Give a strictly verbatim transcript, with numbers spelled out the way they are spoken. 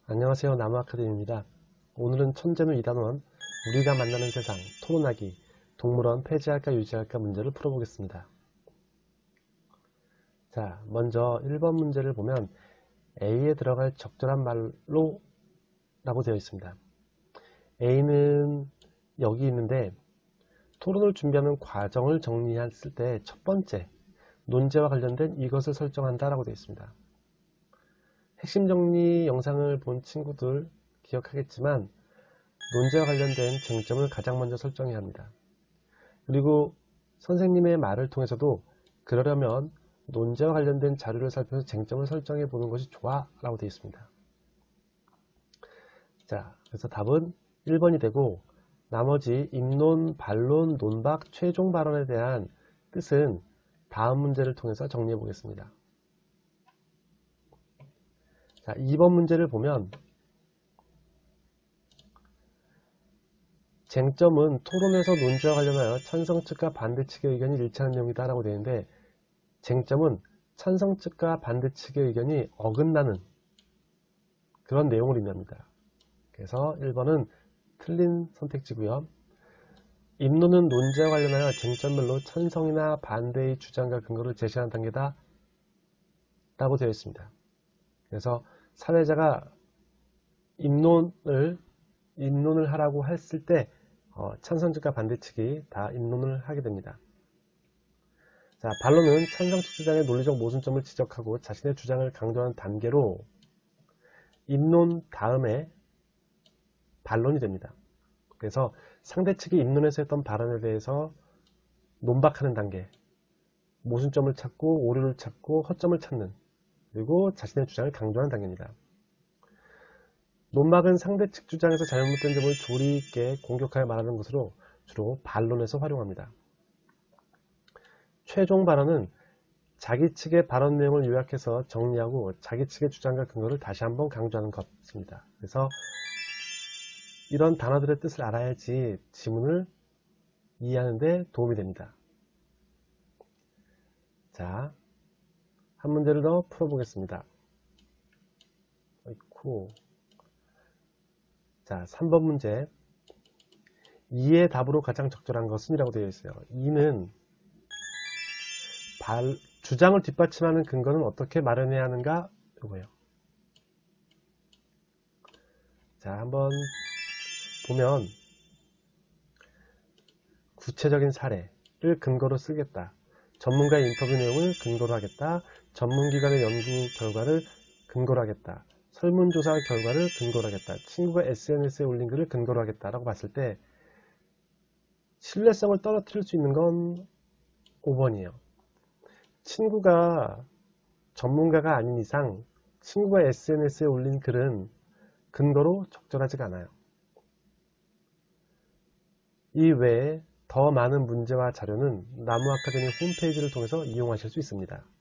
안녕하세요. 나무아카데미입니다. 오늘은 천재는 이 단원, 우리가 만나는 세상, 토론하기, 동물원 폐지할까 유지할까 문제를 풀어보겠습니다. 자, 먼저 일 번 문제를 보면 A에 들어갈 적절한 말로 라고 되어 있습니다. A는 여기 있는데 토론을 준비하는 과정을 정리했을 때 첫 번째, 논제와 관련된 이것을 설정한다 라고 되어 있습니다. 핵심 정리 영상을 본 친구들 기억하겠지만 논제와 관련된 쟁점을 가장 먼저 설정해야 합니다. 그리고 선생님의 말을 통해서도 그러려면 논제와 관련된 자료를 살펴서 쟁점을 설정해 보는 것이 좋아 라고 되어 있습니다. 자, 그래서 답은 일 번이 되고 나머지 입론, 반론, 논박, 최종 발언에 대한 뜻은 다음 문제를 통해서 정리해 보겠습니다. 자, 이 번 문제를 보면 쟁점은 토론에서 논지와 관련하여 찬성 측과 반대 측의 의견이 일치하는 내용이다 라고 되어 있는데 쟁점은 찬성 측과 반대 측의 의견이 어긋나는 그런 내용을 의미합니다. 그래서 일 번은 틀린 선택지고요. 입론은 논지와 관련하여 쟁점별로 찬성이나 반대의 주장과 근거를 제시하는 단계다 라고 되어 있습니다. 그래서 사례자가 입론을 입론을 하라고 했을 때 어, 찬성 측과 반대 측이 다 입론을 하게 됩니다. 자, 반론은 찬성 측 주장의 논리적 모순점을 지적하고 자신의 주장을 강조하는 단계로 입론 다음에 반론이 됩니다. 그래서 상대 측이 입론에서 했던 발언에 대해서 논박하는 단계, 모순점을 찾고 오류를 찾고 허점을 찾는, 그리고 자신의 주장을 강조하는 단계입니다. 논박은 상대 측 주장에서 잘못된 점을 조리 있게 공격하여 말하는 것으로 주로 반론에서 활용합니다. 최종 발언은 자기 측의 발언 내용을 요약해서 정리하고 자기 측의 주장과 근거를 다시 한번 강조하는 것입니다. 그래서 이런 단어들의 뜻을 알아야지 지문을 이해하는 데 도움이 됩니다. 자, 한 문제를 더 풀어보겠습니다. 어이쿠. 자, 삼 번 문제. 이의 답으로 가장 적절한 것은 이라고 되어 있어요. 이는 발, 주장을 뒷받침하는 근거는 어떻게 마련해야 하는가? 이거예요. 자, 한번 보면 구체적인 사례를 근거로 쓰겠다. 전문가의 인터뷰 내용을 근거로 하겠다. 전문기관의 연구 결과를 근거로 하겠다. 설문조사 결과를 근거로 하겠다. 친구가 에스엔에스에 올린 글을 근거로 하겠다 라고 봤을 때 신뢰성을 떨어뜨릴 수 있는 건 오 번이에요. 친구가 전문가가 아닌 이상 친구가 에스엔에스에 올린 글은 근거로 적절하지가 않아요. 이 외에 더 많은 문제와 자료는 나무아카데미 홈페이지를 통해서 이용하실 수 있습니다.